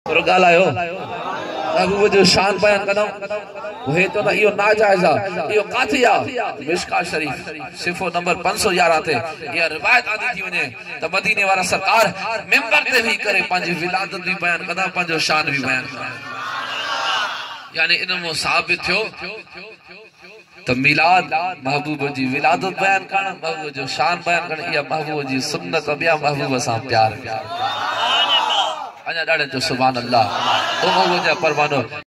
पर ॻाल्हायो महबूब जो शान बयान कंदो हे तो ना इहो नाजायज़ आहे इहो काथी आहे मिशका शरीफ सिफ़ो नंबर 511 ते इहा रिवायत आंदी थी वञे त मदीने वारा सरकार मिंबर ते भी करे पंहिंजी विलादत भी बयान कंदा पंहिंजो शान भी बयान कंदा यानी इन में साबित थियो तो मिलाद महबूब जी विलादत बयान करण महबूब जो शान बयान करण या महबूब जी सुन्नत ॿिया महबूब सां प्यार अञा ॾाढे जो सुभान अल्लाह ओ महबूब जा परवानो